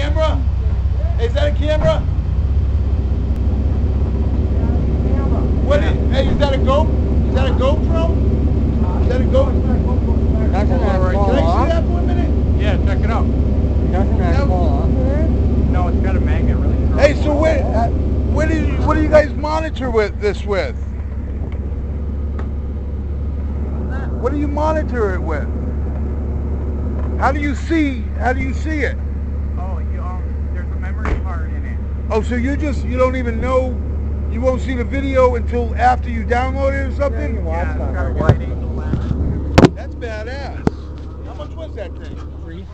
camera? Hey, is that a camera? What is, hey, is that a GoPro? Is that a GoPro? Is that a GoPro? Doesn't that fall Can I off? see that for a minute? Yeah, check it out. Doesn't that fall off of there? No, it's got a magnet really strong. Hey, so what do you guys monitor with this with? What do you monitor it with? How do you see it? Oh, there's a memory card in it. Oh, so you don't even know, you won't see the video until after you download it or something? Yeah, it's got a wide angle lens. That's badass. How much was that thing? Free.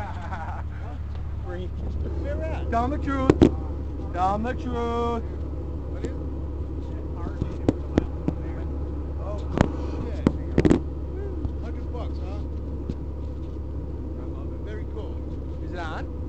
Free. Where at? Tell the truth. Tell the truth. What is it? Oh, shit. $100, huh? I love it. Very cool. Is it on?